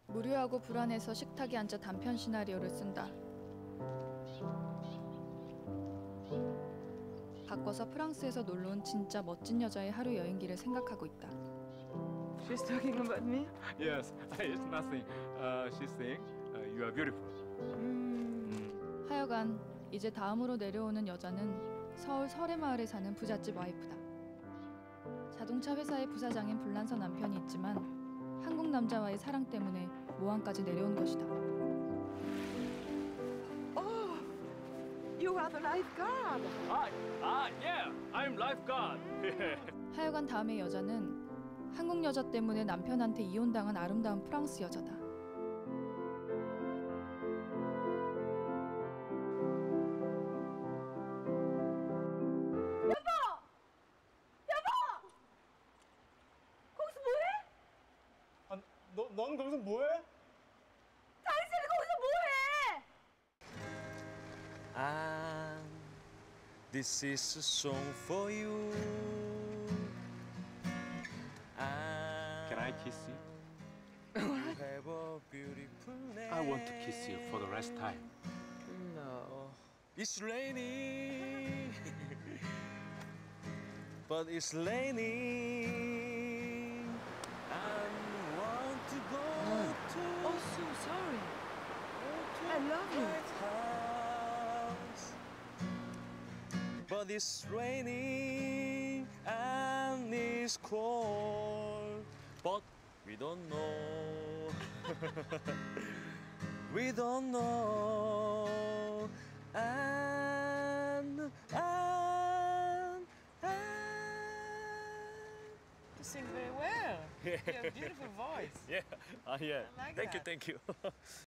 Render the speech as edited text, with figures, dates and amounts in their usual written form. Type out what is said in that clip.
무료하고 불안해서 식탁에 앉아 단편 시나리오를 쓴다. 바꿔서 프랑스에서 놀러 온 진짜 멋진 여자의 하루 여행기를 생각하고 있다. She's talking about me? Yes, it's nothing. She's saying you are beautiful. 하여간 이제 다음으로 내려오는 여자는 서울 설해마을에 사는 부잣집 와이프다. 자동차 회사의 부사장인 불란서 남편이 있지만 한국 남자와의 사랑 때문에 모항까지 내려온 것이다. Oh, you are the lifeguard. Yeah, I'm lifeguard. 하여간 다음의 여자는 한국 여자 때문에 남편한테 이혼당한 아름다운 프랑스 여자다. 거기서 뭐해? 넌 거기서 뭐해? 당신이 거기서 뭐해? This is a song for you. Can I kiss you? Have a beautiful name. I want to kiss you for the last time. No. It's raining, but it's raining. I want to go to. Oh, so sorry. I love you. House, but it's raining and it's cold. But we don't know. We don't know. And You sing very well. You have a beautiful voice. yeah, yeah. I like Thank you, that. thank you.